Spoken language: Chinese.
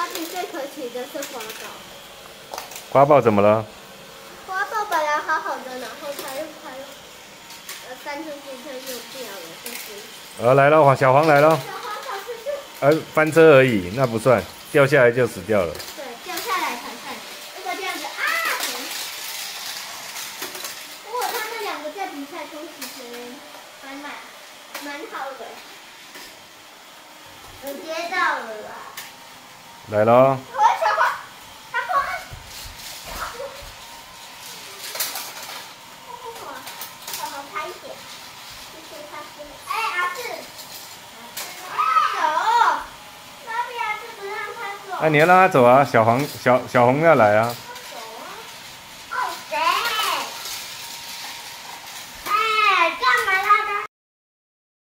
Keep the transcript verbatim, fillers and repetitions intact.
比最可惜的是花豹。 花豹怎么了？ 花豹本来好好的，然后它又它又呃翻出去它又掉了，就是。 呃，来了，小黄来了。 小黄跑出去。 呃，翻车而已，那不算，掉下来就死掉了。 对，掉下来才算。如果这样子啊，不过他们两个在比赛中其实蛮蛮蛮好的。我接到了啦。 来了。 我小黄，小黄。小黄拍一点，谢谢他是。哎，阿志。走。那边阿志不让他走。 那、啊、你要让他走啊，小黄小小红要来啊。